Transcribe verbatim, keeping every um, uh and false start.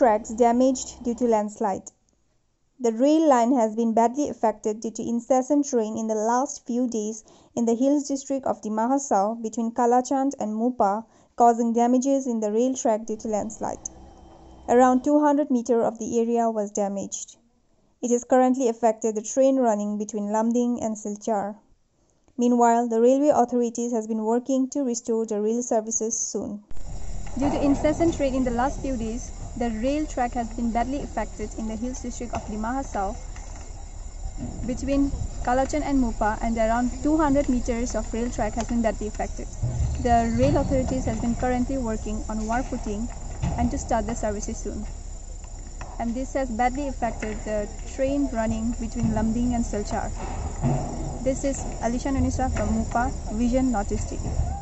tracks damaged due to landslide. The rail line has been badly affected due to incessant rain in the last few days in the hills district of the Mahasau between Kalachand and Mupa, causing damages in the rail track due to landslide. Around two hundred meters of the area was damaged. It has currently affected the train running between Lamding and Silchar. Meanwhile, the railway authorities has been working to restore the rail services soon. Due to incessant rain in the last few days, the rail track has been badly affected in the hills district of the Mahasau between Kalachan and Mupa, and around two hundred meters of rail track has been badly affected. The rail authorities has been currently working on war footing and to start the services soon. And this has badly affected the train running between Lamding and Silchar. This is Alisha Nunisa from Mupa Vision Northeast T V.